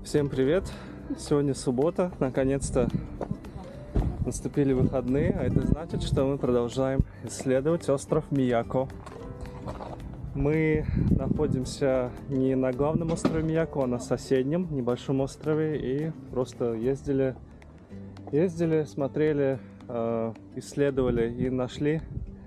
Всем привет! Сегодня суббота, наконец-то наступили выходные, а это значит, что мы продолжаем исследовать остров Мияко. Мы находимся не на главном острове Мияко, а на соседнем небольшом острове и просто ездили, смотрели, исследовали и нашли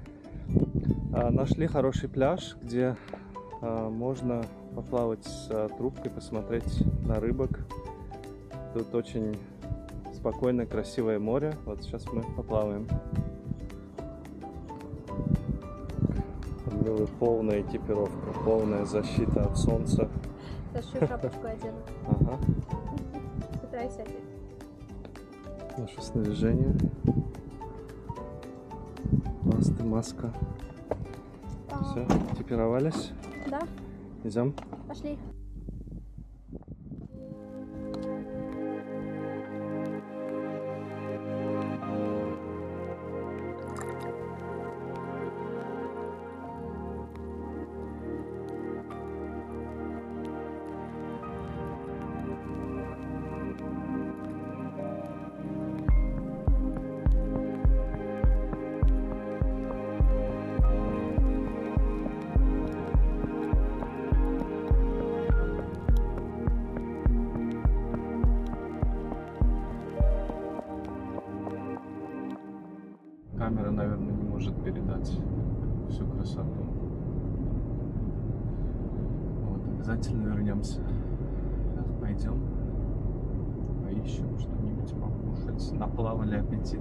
хороший пляж, где можно поплавать с трубкой, посмотреть на рыбок. Тут очень спокойное, красивое море. Вот сейчас мы поплаваем. Полная экипировка, полная защита от солнца. Сейчас еще шапочку одену. Ага. Пытаюсь одеть. Наше снаряжение. Пласты, маска. Все, экипировались? Да. Идем? Пошли. Камера, наверное, не может передать всю красоту. Вот, обязательно вернемся. Сейчас пойдем, поищем что-нибудь покушать. Наплавали аппетит.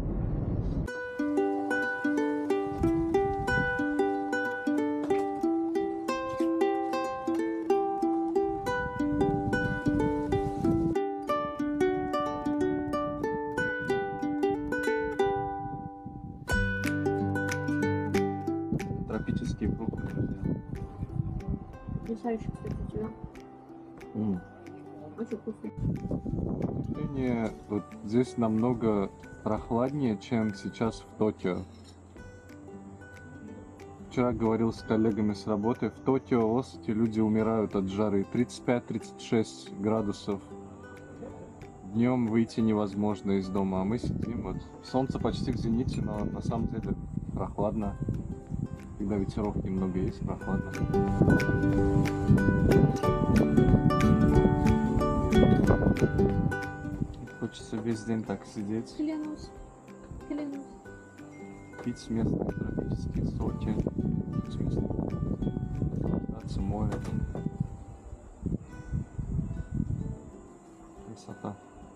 Тропические фрукты, друзья. Потрясающе, кстати, тебя. Очень вкусно. Вот здесь намного прохладнее, чем сейчас в Токио. Вчера говорил с коллегами с работы, в Токио, в Осаке люди умирают от жары. 35-36 градусов. Днем выйти невозможно из дома, а мы сидим. Вот. Солнце почти к зените, но на самом деле прохладно. Когда ветерок немного есть, прохладно. Хочется весь день так сидеть. Клянусь. Пить местные тропические соки. Наслаждаться морем. Красота.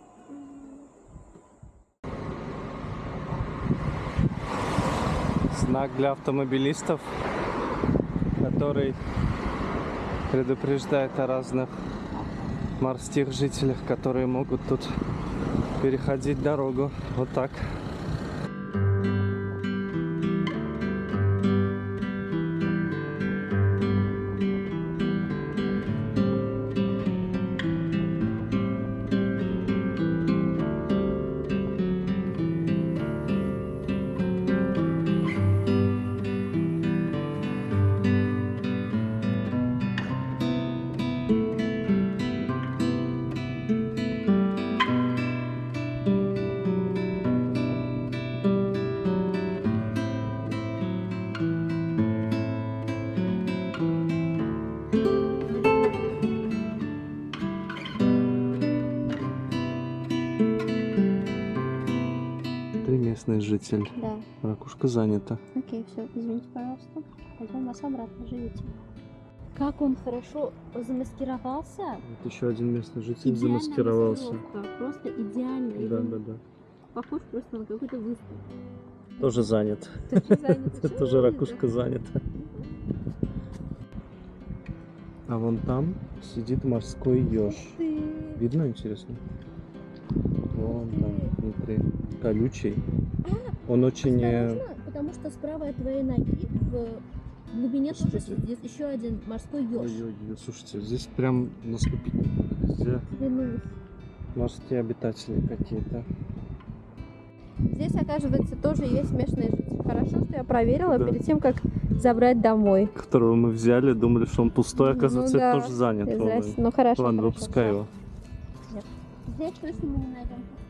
Знак для автомобилистов, который предупреждает о разных морских жителях, которые могут тут переходить дорогу. Вот так. Местный житель. Да. Ракушка занята. Окей, все, извините, пожалуйста. Пойдем вас обратно, живите. Как он хорошо замаскировался. Вот еще один местный житель Идеальная замаскировался. маскировка, просто идеальный. Да. Похож просто на какую-то выставку. Тоже занят. Тоже ракушка занята. А вон там сидит морской еж. Видно, интересно? Вон там внутри. Колючий. Он очень... Осторожно, потому что справа от твоей ноги в глубине тоже здесь еще один морской еж. Ой-ой-ой, слушайте, здесь прям наступить везде морские обитатели какие-то. Здесь, оказывается, тоже есть местные жители. Хорошо, что я проверила Да. перед тем, как забрать домой. Которого мы взяли, думали, что он пустой, оказывается, Ну да, это тоже занят. Здрасте. Ну хорошо. Ладно, хорошо, выпускай его. сердечко, если мы не найдем.